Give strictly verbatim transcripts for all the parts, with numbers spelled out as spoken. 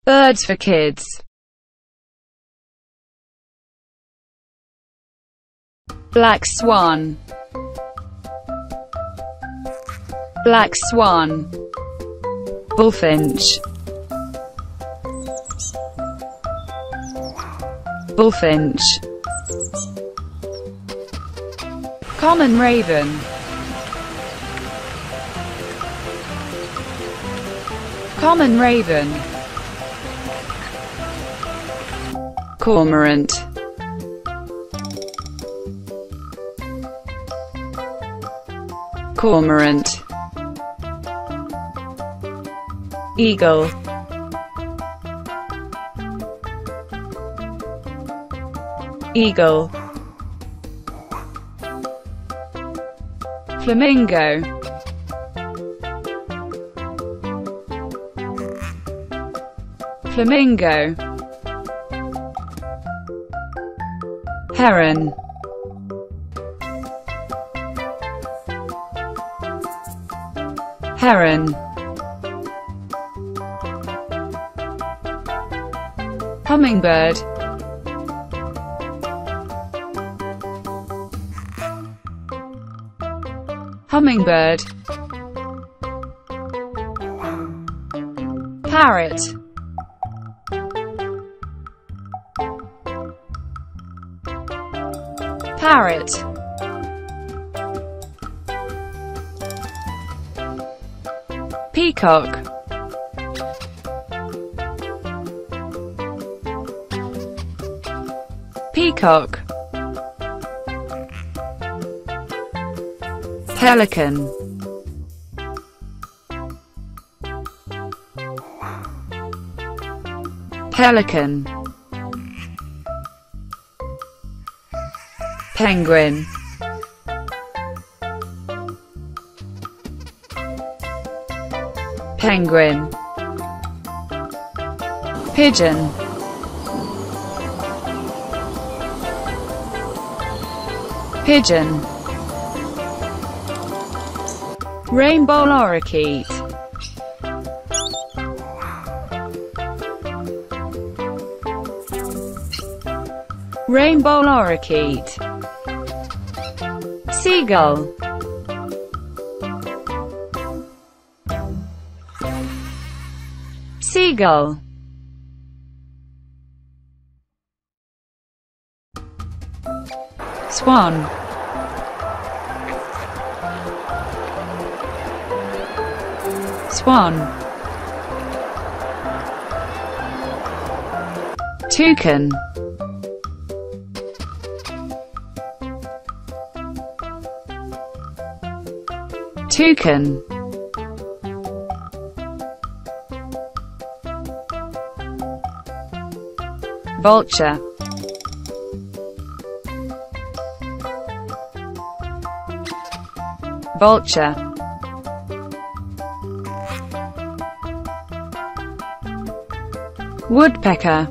Birds for kids. Black swan. Black swan. Bullfinch. Bullfinch. Common raven. Common raven. Cormorant. Cormorant. Eagle. Eagle. Flamingo. Flamingo. Heron. Heron. Hummingbird. Hummingbird. Parrot. Parrot. Peacock. Peacock. Pelican. Pelican. Penguin. Penguin. Pigeon. Pigeon. Rainbow lorikeet. Rainbow lorikeet. Seagull. Seagull. Swan. Swan. Toucan. Toucan. Vulture. Vulture. Woodpecker.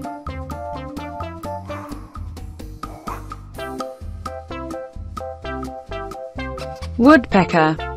Woodpecker.